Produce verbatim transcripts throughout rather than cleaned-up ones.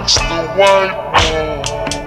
gangsta white walls,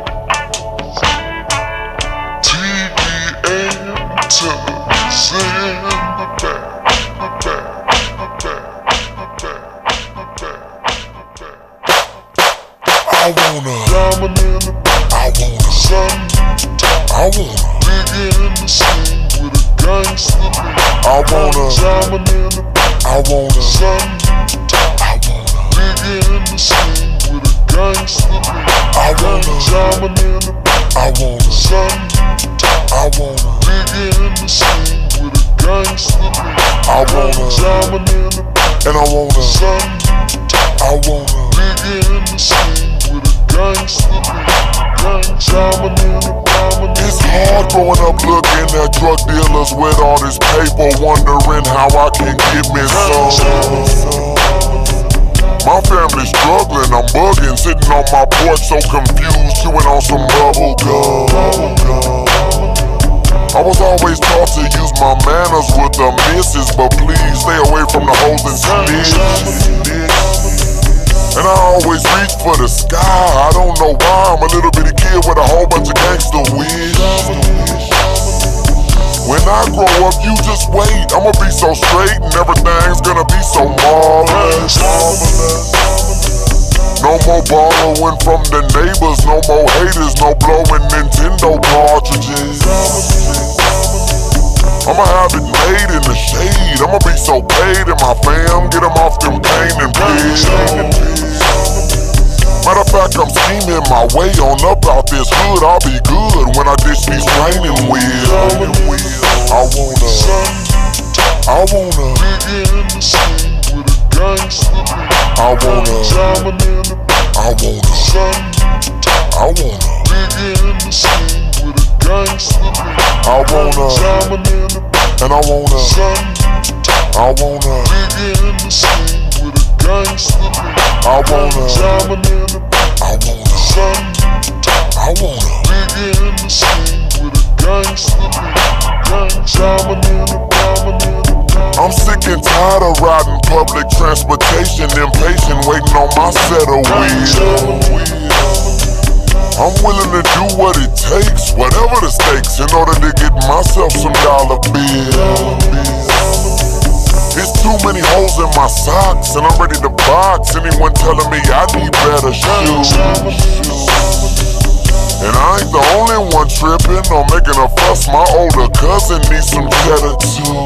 T V antennas in the back, the back, the back, the back, the back, the back. I wanna Diamond in the back, I wanna sun top, I wanna big in the scene with a gangsta beat. I wanna Diamond in the back, I wanna sun top, I wanna big in the scene with a gangsta beat. I wanna Diamond in the back, I wanna sun top, I wanna big in the scene with a gangsta beat. I wanna Diamond in the back, and I wanna sun top, I wanna big in the scene with a gangsta beat. Diamond in the diamond in It's hard growing up looking at drug dealers with all this paper, wondering how I can get me some. My family's struggling, I'm bugging, sitting on my porch so confused, chewing on some bubble gum. I was always taught to use my manners with the missus, but please stay away from the hoes and snitches. And I always reach for the sky, I don't know why, I'm a little bitty kid with a whole bunch of gangster wish. When I grow up, you just wait, I'ma be so straight and everything's gonna be so marvelous. No more borrowing from the neighbors, no more haters, no blowing Nintendo cartridges. I'ma have it made in the shade, I'ma be so paid in my fam, get them off them pain and pills. Matter of fact, I'm scheming my way on up out this hood, I'll be good when I ditch these training wheels. I wanna, I wanna, big in the scene with a gangsta beat. I wanna, Diamond in the back, I wanna, sun top, I wanna, big in the scene with a gangsta beat. I wanna, Diamond in the back, and I wanna, sun top, I wanna, big in the scene with a gangsta beat. I wanna, Diamond in the back, I wanna, sun top, I wanna. big in the scene with a gangsta beat. Diamond in the diamond in the diamond. I'm sick and tired of riding public transportation, impatient, waiting on my set of wheels. I'm willing to do what it takes, whatever the stakes, in order to get myself some dollar bills. It's too many holes in my socks, and I'm ready to box anyone telling me I need better shoes. And I ain't the only one tripping or making a fuss. My older cousin needs some cheddar too.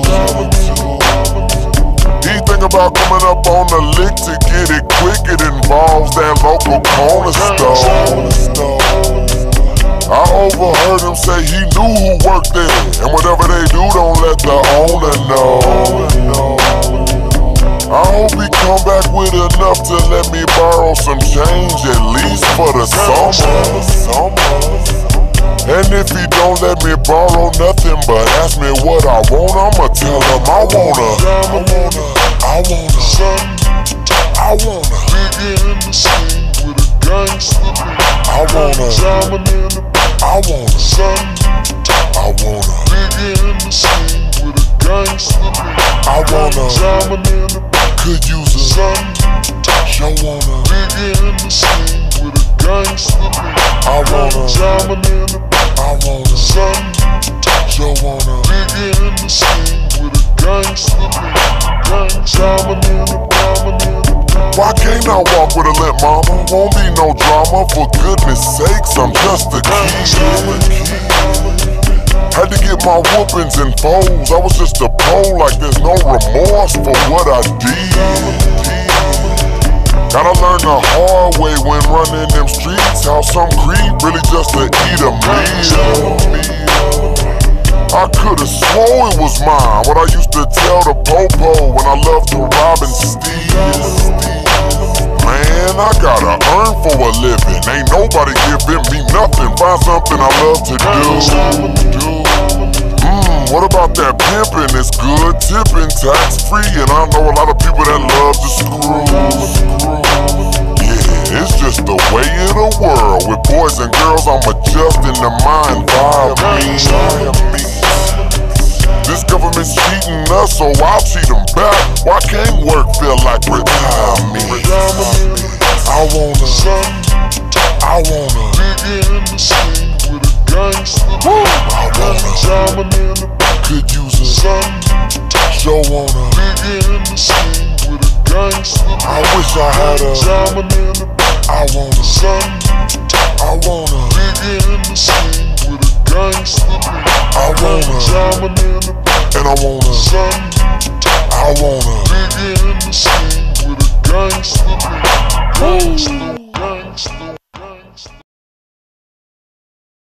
He think about coming up on the lick to get it quick. It involves that local corner store. I overheard him say he knew who worked there, and whatever they do, don't let the owner know. I hope he come back with enough to let me borrow some change, at least for the summer. And if he don't let me borrow nothing but ask me what I want, I'ma tell him I wanna, I wanna, I wanna, sun I wanna, big in the scene with a gangsta beat. I wanna, Diamond in the back, I wanna, sun top, I wanna, big in the scene with a gangsta beat. I wanna, Diamond in the back, could use a sun top, show wanna, big in the scene with a gangsta beat. I wanna, Diamond in the back, I wanna, sun top, show wanna. big in the scene with a gangsta beat. Diamond in the diamond in the diamond. Why can't I walk with a limp, mama? Won't be no drama, for goodness sakes, I'm just a kid. Had to get my whoopings and foes, I was just a pole, like there's no remorse for what I did. Gotta learn the hard way when running them streets, how some creep really just to eat a meal. I could've swore it was mine, what I used to tell the popo when I loved to rob and steal. Man, I gotta earn for a living, ain't nobody giving me nothing, find something I love to do. Mmm, what about that pimping? It's good, tipping, tax free, and I know a lot of people that love to screw. Yeah, it's just the way of the world, with boys and girls I'm adjusting the mind via me. This government's cheating us, so I'll cheat them back. Why can't work feel like retirement? I wanna, sure wanna Bigger in the scene with a gangster. I wish I had a Diamond in the back. I wanna Sun. I wanna Bigger in the scene with a gangster. I wanna Diamond in the back. and I wanna Sun. I wanna